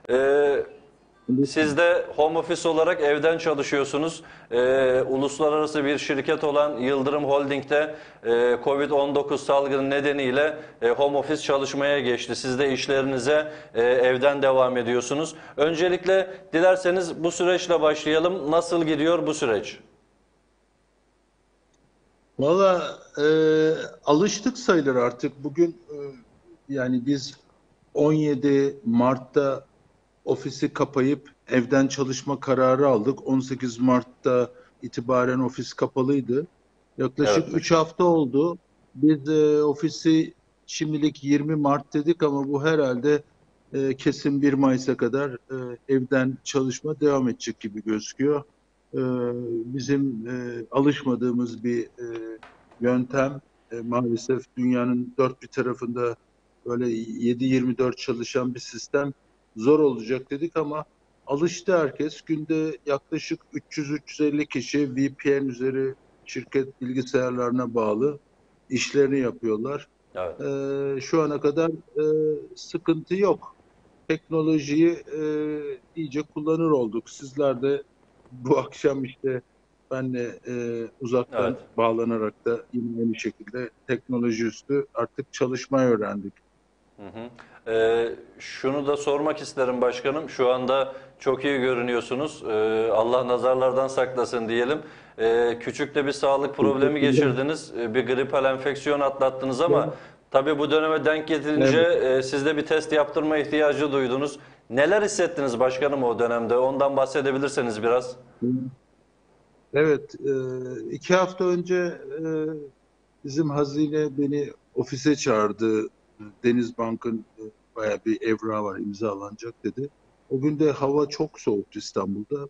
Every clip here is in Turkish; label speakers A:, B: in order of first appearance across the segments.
A: Siz de home office olarak evden çalışıyorsunuz. Uluslararası bir şirket olan Yıldırım Holding'de Covid-19 salgını nedeniyle home office çalışmaya geçti. Siz de işlerinize evden devam ediyorsunuz. Öncelikle dilerseniz bu süreçle başlayalım. Nasıl gidiyor bu süreç?
B: Valla alıştık sayılır artık. Bugün yani biz 17 Mart'ta ofisi kapayıp evden çalışma kararı aldık. 18 Mart'ta itibaren ofis kapalıydı.
A: Evet
B: Yaklaşık 3
A: başkanım.
B: hafta oldu. Biz ofisi şimdilik 20 Mart dedik ama bu herhalde kesin 1 Mayıs'a kadar evden çalışma devam edecek gibi gözüküyor. E, Bizim alışmadığımız bir yöntem. Maalesef dünyanın dört bir tarafında böyle 7/24 çalışan bir sistem zor olacak dedik ama alıştı herkes. Günde yaklaşık 300-350 kişi VPN üzeri şirket bilgisayarlarına bağlı işlerini yapıyorlar.
A: Evet.
B: Şu ana kadar sıkıntı yok. Teknolojiyi iyice kullanır olduk. Sizler de bu akşam işte benle
A: Evet.
B: uzaktan bağlanarak da yine aynı şekilde teknoloji üstü artık çalışmayı öğrendik.
A: Hı hı. Şunu da sormak isterim başkanım. Şu anda çok iyi görünüyorsunuz. Allah nazarlardan saklasın diyelim. Küçük de bir sağlık problemi
B: Teşekkürler.
A: geçirdiniz. Bir gripal enfeksiyon atlattınız ama tabii bu döneme denk getirince
B: Evet.
A: siz de bir test yaptırma ihtiyacı duydunuz. Neler hissettiniz başkanım o dönemde? Ondan bahsedebilirseniz biraz.
B: Evet, 2 hafta önce bizim hazine beni ofise çağırdı. Denizbank'ın bayağı bir evrağı var imzalanacak dedi. O gün de hava çok soğuktu İstanbul'da.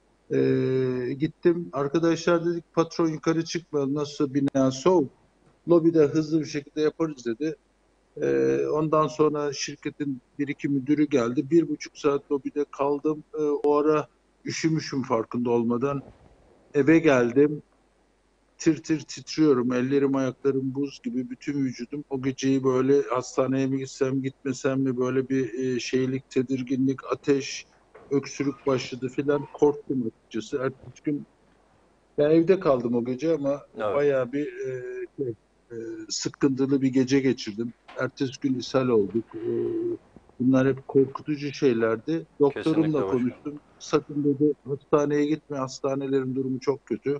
B: Gittim arkadaşlar dedik patron yukarı çıkmayalım nasılsa bina soğuk. Lobide hızlı bir şekilde yaparız dedi. Ondan sonra şirketin bir iki müdürü geldi. 1,5 saat lobide kaldım. O ara üşümüşüm farkında olmadan. Eve geldim. Tir tir titriyorum. Ellerim ayaklarım buz gibi bütün vücudum. O geceyi böyle hastaneye mi gitsem gitmesem mi böyle bir şeylik, tedirginlik, ateş, öksürük başladı filan korktum açıkçası. Ertesi gün ben evde kaldım o gece ama
A: Evet.
B: bayağı bir sıkıntılı bir gece geçirdim. Ertesi gün ishal olduk. Bunlar hep korkutucu şeylerdi. Doktorumla
A: Kesinlikle başkanım.
B: konuştum. Sakın dedi hastaneye gitme. Hastanelerin durumu çok kötü.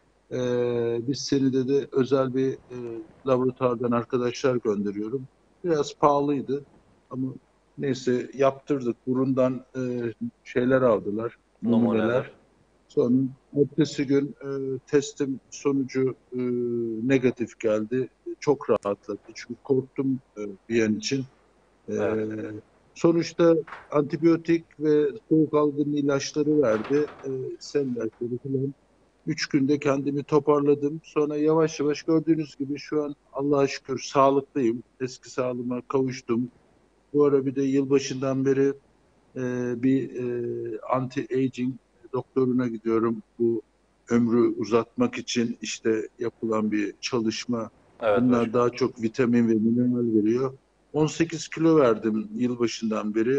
B: Biz seni dedi özel bir laboratuvardan arkadaşlar gönderiyorum. Biraz pahalıydı ama neyse yaptırdık. Burundan şeyler aldılar,
A: Numuneler.
B: numuneler. Sonra ertesi gün testim sonucu negatif geldi. Çok rahatladı. Çünkü korktum bir an için. E,
A: Evet.
B: Sonuçta antibiyotik ve soğuk algınlığı ilaçları verdi. Sel ilaçları falan. 3 günde kendimi toparladım. Sonra yavaş yavaş gördüğünüz gibi şu an Allah'a şükür sağlıklıyım. Eski sağlığıma kavuştum. Bu ara bir de yılbaşından beri bir anti-aging doktoruna gidiyorum. Bu ömrü uzatmak için işte yapılan bir çalışma.
A: Evet
B: Bunlar
A: başkanım.
B: daha çok vitamin ve mineral veriyor. 18 kilo verdim yılbaşından beri.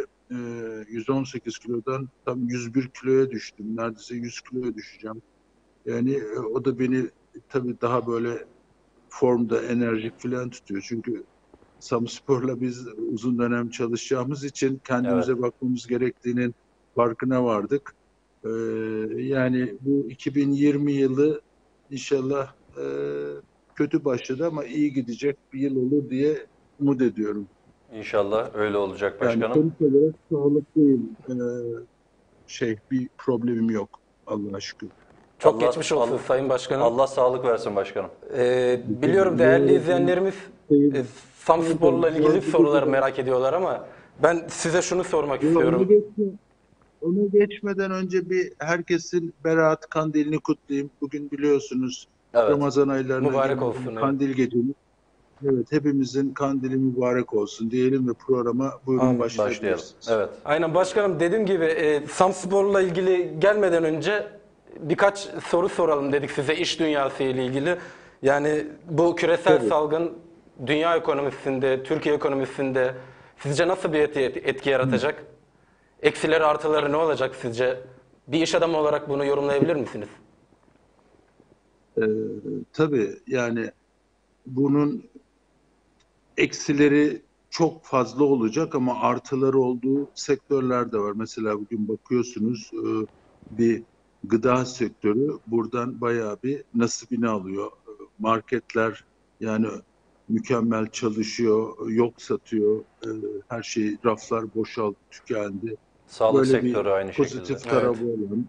B: 118 kilodan tam 101 kiloya düştüm. Neredeyse 100 kiloya düşeceğim. Yani o da beni tabii daha böyle formda, enerjik falan tutuyor. Çünkü Samspor'la biz uzun dönem çalışacağımız için
A: Evet.
B: kendimize bakmamız gerektiğinin farkına vardık. Ee, Yani bu 2020 yılı inşallah kötü başladı ama iyi gidecek bir yıl olur diye umut ediyorum.
A: İnşallah öyle olacak
B: Yani
A: başkanım.
B: sonuç olarak sağlıklıyım. Bir problemim yok Allah'a şükür.
C: Çok
A: Allah
C: geçmiş olsun
A: Allah
C: Sayın Başkanım.
A: Allah sağlık versin başkanım.
C: Biliyorum değerli izleyenlerimiz
B: Şey,
C: Samspor'la ilgili
B: bu gece
C: sorular
B: de
C: merak ediyorlar ama ben size şunu sormak
B: Yo,
C: istiyorum.
B: onu geçmeden önce bir herkesin Berat Kandilini kutlayayım. Bugün biliyorsunuz
A: Evet.
B: Ramazan aylarına
C: Mübarek
B: girmeden
C: olsun. Evet.
B: Kandil gecemiz. Evet, hepimizin kandili mübarek olsun diyelim ve programa buyurun
C: Amin.
A: Başlayalım.
B: başlayabilirsiniz.
A: Evet.
C: Aynen başkanım dediğim gibi Samspor'la ilgili gelmeden önce birkaç soru soralım dedik size iş dünyası ile ilgili. Yani bu küresel
B: Tabii.
C: salgın dünya ekonomisinde, Türkiye ekonomisinde sizce nasıl bir etki yaratacak? Eksileri artıları ne olacak sizce? Bir iş adamı olarak bunu yorumlayabilir misiniz?
B: Ee, tabii yani bunun eksileri çok fazla olacak ama artıları olduğu sektörler de var. Mesela bugün bakıyorsunuz bir gıda sektörü buradan bayağı bir nasibini alıyor. Marketler yani mükemmel çalışıyor, yok satıyor, her şey raflar boşaldı, tükendi.
A: Sağlık
B: Böyle bir
A: sektörü aynı şekilde.
B: pozitif
C: Evet.
B: tarafı olan.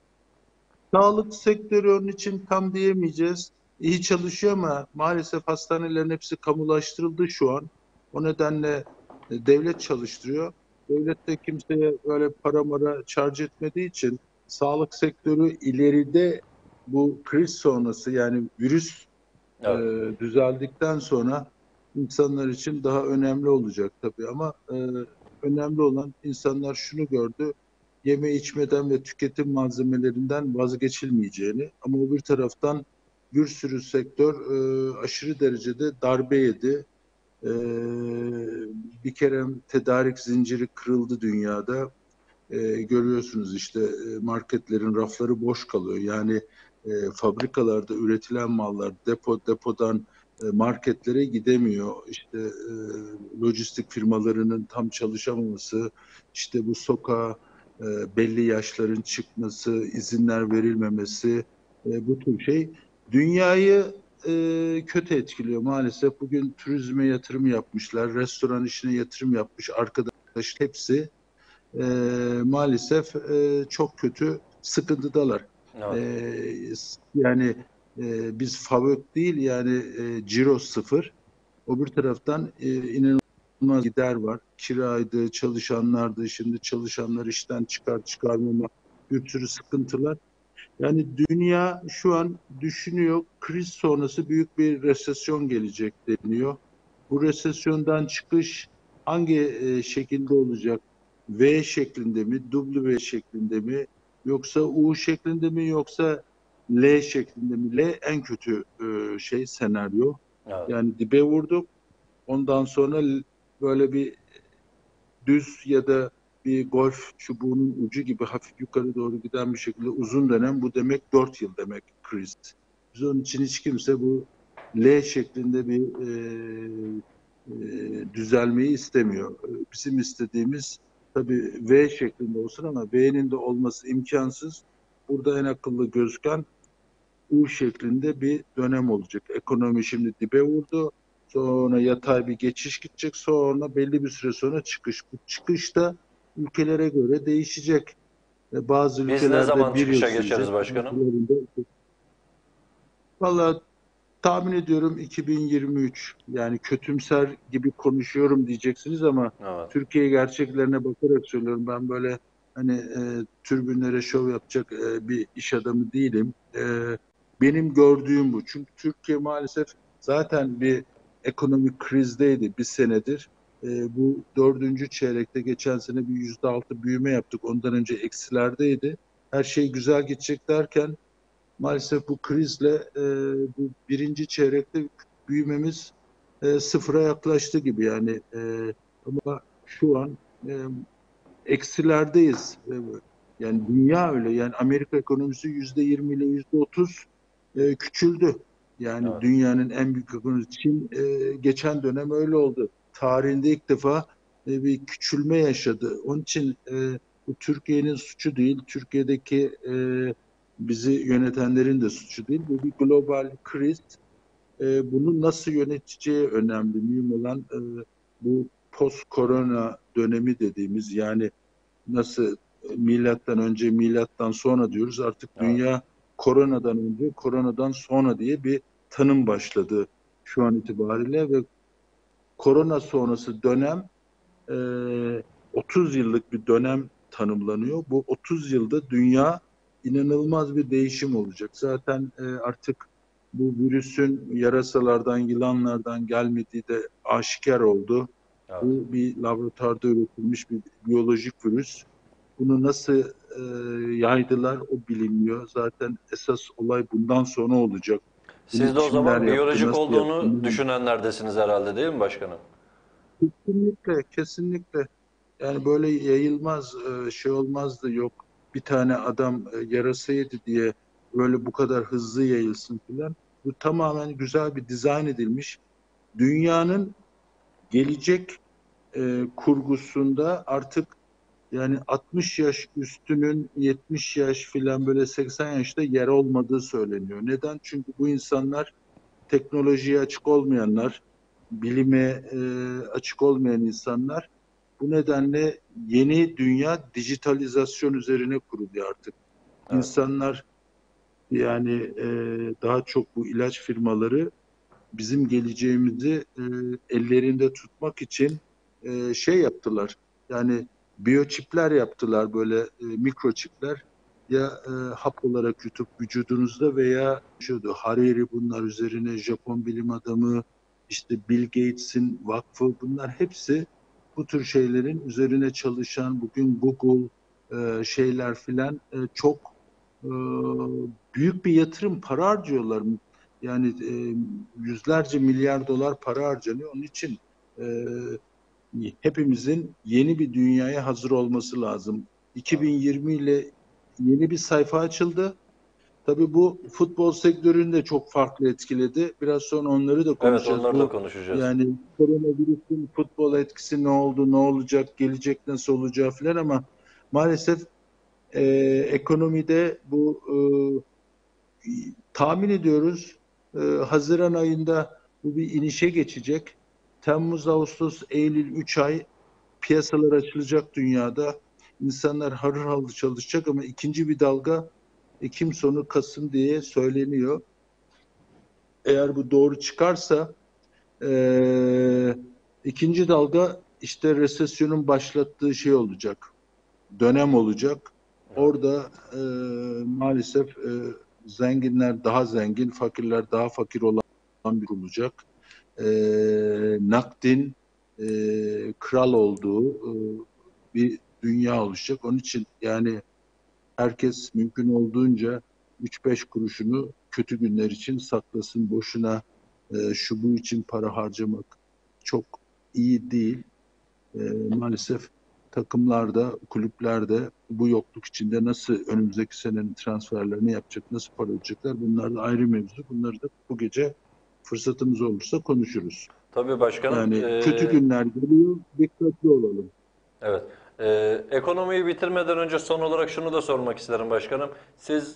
B: Sağlık sektörü onun için tam diyemeyeceğiz. İyi çalışıyor ama maalesef hastanelerin hepsi kamulaştırıldı şu an. O nedenle devlet çalıştırıyor. Devlet de kimseye böyle para mara charge etmediği için sağlık sektörü ileride bu kriz sonrası yani virüs e,
A: Evet.
B: düzeldikten sonra insanlar için daha önemli olacak tabii ama önemli olan insanlar şunu gördü. Yeme içmeden ve tüketim malzemelerinden vazgeçilmeyeceğini ama o bir taraftan bir sürü sektör aşırı derecede darbe yedi. E, bir kere tedarik zinciri kırıldı dünyada. Görüyorsunuz işte marketlerin rafları boş kalıyor. Yani fabrikalarda üretilen mallar depodan marketlere gidemiyor. İşte lojistik firmalarının tam çalışamaması, işte bu sokağa belli yaşların çıkması, izinler verilmemesi, bu tür şey dünyayı kötü etkiliyor maalesef. Bugün turizme yatırım yapmışlar, restoran işine yatırım yapmış arkadaş hepsi maalesef çok kötü sıkıntıdalar.
A: Evet.
B: E, yani biz FAVÖK değil yani ciro sıfır. O bir taraftan inanılmaz gider var. Kiraydı, çalışanlardı, şimdi çalışanlar işten çıkarmama bir sürü sıkıntılar. Yani dünya şu an düşünüyor, kriz sonrası büyük bir resesyon gelecek deniyor. Bu resesyondan çıkış hangi şekilde olacak? V şeklinde mi, W şeklinde mi, yoksa U şeklinde mi, yoksa L şeklinde mi? L en kötü senaryo.
A: Evet.
B: Yani dibe vurduk. Ondan sonra böyle bir düz ya da bir golf çubuğunun ucu gibi hafif yukarı doğru giden bir şekilde uzun dönem, bu demek 4 yıl demek kriz. Biz onun için hiç kimse bu L şeklinde bir düzelmeyi istemiyor. Bizim istediğimiz tabii V şeklinde olsun ama V'nin de olması imkansız. Burada en akıllı gözüken U şeklinde bir dönem olacak. Ekonomi şimdi dibe vurdu. Sonra yatay bir geçiş gidecek. Sonra belli bir süre sonra çıkış. Bu çıkış da ülkelere göre değişecek. Bazı
A: Biz ne zaman
B: ülkelerde bir yıl
A: çıkışa
B: sürecek.
A: geçeriz başkanım?
B: Bazılarında vallahi tahmin ediyorum 2023. Yani kötümser gibi konuşuyorum diyeceksiniz ama
A: Evet.
B: Türkiye gerçeklerine bakarak söylüyorum. Ben böyle hani tribünlere şov yapacak bir iş adamı değilim. Benim gördüğüm bu. Çünkü Türkiye maalesef zaten bir ekonomik krizdeydi bir senedir. Bu dördüncü çeyrekte geçen sene bir %6 büyüme yaptık. Ondan önce eksilerdeydi. Her şey güzel gidecek derken maalesef bu krizle bu birinci çeyrekte büyümemiz sıfıra yaklaştı gibi yani ama şu an eksilerdeyiz. Yani dünya öyle. Yani Amerika ekonomisi %20 ile %30 küçüldü. Yani
A: Evet.
B: dünyanın en büyük ekonomisi Çin geçen dönem öyle oldu. Tarihinde ilk defa bir küçülme yaşadı. Onun için bu Türkiye'nin suçu değil. Türkiye'deki bizi yönetenlerin de suçu değil. Bu bir global kriz. Bunu nasıl yöneteceği önemli. Mühim olan bu post korona dönemi dediğimiz yani nasıl milattan önce milattan sonra diyoruz artık
A: Evet.
B: dünya koronadan önce koronadan sonra diye bir tanım başladı şu an itibariyle ve korona sonrası dönem e, 30 yıllık bir dönem tanımlanıyor. Bu 30 yılda dünya inanılmaz bir değişim olacak. Zaten artık bu virüsün yarasalardan, yılanlardan gelmediği de aşikar oldu.
A: Evet.
B: Bu bir laboratuvarda üretilmiş bir biyolojik virüs. Bunu nasıl yaydılar o bilinmiyor. Zaten esas olay bundan sonra olacak. Bunu
A: Siz de o
B: kimler
A: zaman
B: yaptı,
A: biyolojik
B: nasıl yaptı?
A: olduğunu düşünenlerdesiniz herhalde değil mi başkanım?
B: Kesinlikle, kesinlikle. Yani böyle yayılmaz, şey olmazdı, yok bir tane adam yarasa yedi diye böyle bu kadar hızlı yayılsın filan. Bu tamamen güzel bir dizayn edilmiş. Dünyanın gelecek kurgusunda artık yani 60 yaş üstünün 70 yaş filan böyle 80 yaşta yer olmadığı söyleniyor. Neden? Çünkü bu insanlar teknolojiye açık olmayanlar, bilime açık olmayan insanlar. Bu nedenle yeni dünya dijitalizasyon üzerine kuruluyor artık.
A: Evet.
B: İnsanlar yani daha çok bu ilaç firmaları bizim geleceğimizi ellerinde tutmak için şey yaptılar. Yani biyoçipler yaptılar, böyle mikroçipler, ya hap olarak yutup vücudunuzda veya şudu Hariri, bunlar üzerine Japon bilim adamı, işte Bill Gates'in vakfı, bunlar hepsi bu tür şeylerin üzerine çalışan, bugün Google şeyler filan çok e, büyük bir yatırım, para harcıyorlar. Yani yüzlerce milyar dolar para harcanıyor. Onun için e, hepimizin yeni bir dünyaya hazır olması lazım. 2020 ile yeni bir sayfa açıldı. Tabii bu futbol sektörünü de çok farklı etkiledi. Biraz sonra onları da
A: Evet,
B: konuşacağız.
A: onları da
B: Bu
A: konuşacağız.
B: yani koronavirüsün futbol etkisi ne oldu, ne olacak, gelecek nasıl olacağı falan, ama maalesef ekonomide bu tahmin ediyoruz Haziran ayında bu bir inişe geçecek. Temmuz, Ağustos, Eylül 3 ay piyasalar açılacak dünyada. İnsanlar harıl harıl çalışacak ama ikinci bir dalga Ekim sonu Kasım diye söyleniyor. Eğer bu doğru çıkarsa ikinci dalga işte resesyonun başlattığı şey olacak. Dönem olacak.
A: Evet.
B: Orada maalesef zenginler daha zengin, fakirler daha fakir olan bir olacak. Nakdin kral olduğu bir dünya oluşacak. Onun için yani herkes mümkün olduğunca 3-5 kuruşunu kötü günler için saklasın. Boşuna şu bu için para harcamak çok iyi değil. Maalesef takımlarda, kulüplerde bu yokluk içinde nasıl önümüzdeki senenin transferlerini yapacak, nasıl para ödeyecekler, bunlar da ayrı mevzu. Bunları da bu gece fırsatımız olursa konuşuruz.
A: Tabii başkanım.
B: Yani kötü günler geliyor, dikkatli olalım.
A: Evet. Ekonomiyi bitirmeden önce son olarak şunu da sormak isterim başkanım. Siz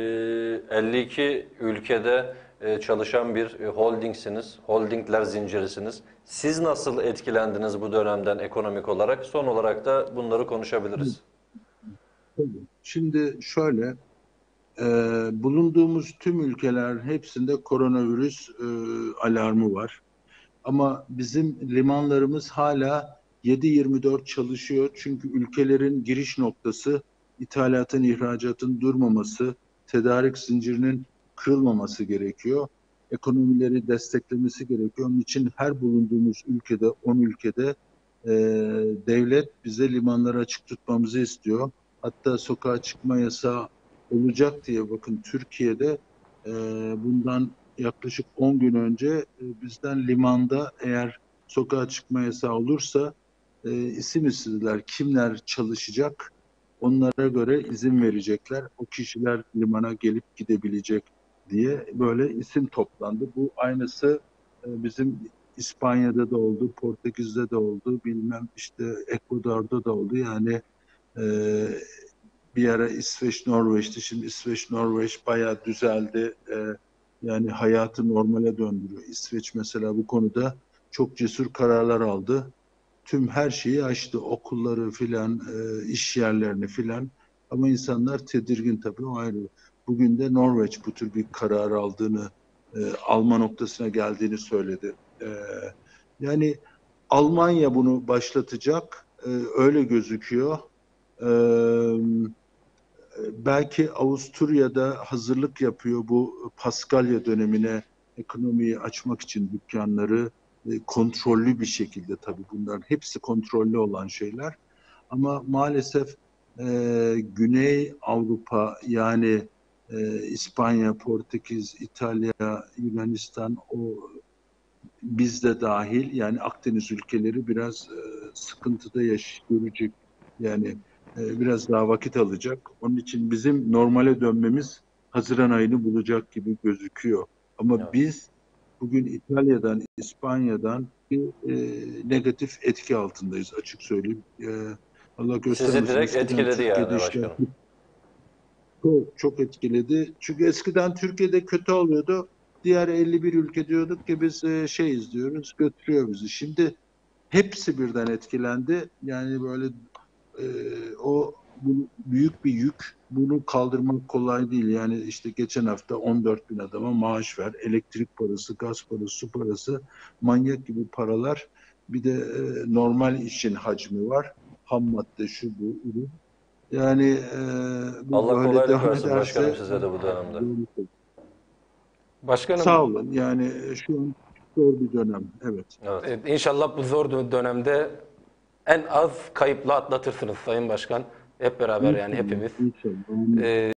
A: 52 ülkede çalışan bir holdingsiniz, holdingler zincirisiniz. Siz nasıl etkilendiniz bu dönemden ekonomik olarak? Son olarak da bunları konuşabiliriz.
B: Tabii. Şimdi şöyle, bulunduğumuz tüm ülkeler hepsinde koronavirüs alarmı var. Ama bizim limanlarımız hala 7/24 çalışıyor. Çünkü ülkelerin giriş noktası, ithalatın, ihracatın durmaması, tedarik zincirinin kırılmaması gerekiyor. Ekonomileri desteklemesi gerekiyor. Onun için her bulunduğumuz ülkede, 10 ülkede e, devlet bize limanları açık tutmamızı istiyor. Hatta sokağa çıkma yasağı olacak diye, bakın Türkiye'de e, bundan yaklaşık 10 gün önce bizden limanda eğer sokağa çıkma yasağı olursa isim istediler. Kimler çalışacak? Onlara göre izin verecekler. O kişiler limana gelip gidebilecek diye böyle isim toplandı. Bu aynısı bizim İspanya'da da oldu, Portekiz'de de oldu, bilmem işte Ekvador'da da oldu. Yani e, bir ara İsveç, Norveç'ti. Şimdi İsveç, Norveç bayağı düzeldi. Yani hayatı normale döndürüyor. İsveç mesela bu konuda çok cesur kararlar aldı. Tüm her şeyi açtı. Okulları filan, iş yerlerini filan. Ama insanlar tedirgin tabii, o ayrı. Bugün de Norveç bu tür bir karar aldığını, alma noktasına geldiğini söyledi. Yani Almanya bunu başlatacak. Öyle gözüküyor. Ee, Belki Avusturya'da hazırlık yapıyor bu Paskalya dönemine, ekonomiyi açmak için dükkanları kontrollü bir şekilde, tabii bunların hepsi kontrollü olan şeyler. Ama maalesef Güney Avrupa, yani İspanya, Portekiz, İtalya, Yunanistan, o biz de dahil, yani Akdeniz ülkeleri biraz sıkıntıda görecek. Yani biraz daha vakit alacak. Onun için bizim normale dönmemiz Haziran ayını bulacak gibi gözüküyor. Ama
A: Evet.
B: biz bugün İtalya'dan, İspanya'dan bir negatif etki altındayız, açık söyleyeyim. Allah
A: Sizi
B: göstermesin,
A: direkt
B: eskiden
A: etkiledi
B: Türkiye'de
A: yani
B: işler
A: başkanım.
B: çok etkiledi. Çünkü eskiden Türkiye'de kötü oluyordu. Diğer 51 ülke diyorduk ki biz şeyiz diyoruz, götürüyor bizi. Şimdi hepsi birden etkilendi. Yani böyle e, bu büyük bir yük. Bunu kaldırmak kolay değil. Yani işte geçen hafta 14 bin adama maaş ver. Elektrik parası, gaz parası, su parası, manyak gibi paralar. Bir de normal işin hacmi var. Ham madde, şu bu, ürün. Yani bu
A: Allah
B: böyle
A: kolaylık
B: devam
A: versin başkanım
B: ederse
A: size de bu dönemde.
B: sağ
C: Başkanım,
B: olun. Yani şu an zor bir dönem. Evet.
A: Evet.
C: inşallah bu zor dönemde en az kayıpla atlatırsınız Sayın Başkan. Hep beraber yani
B: İnşallah.
C: hepimiz.
B: İnşallah.
C: E,